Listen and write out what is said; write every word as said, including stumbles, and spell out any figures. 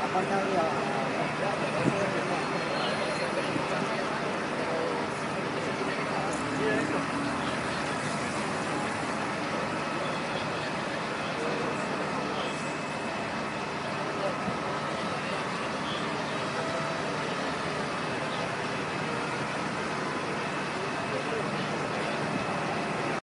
ค่อนข้างที่จะ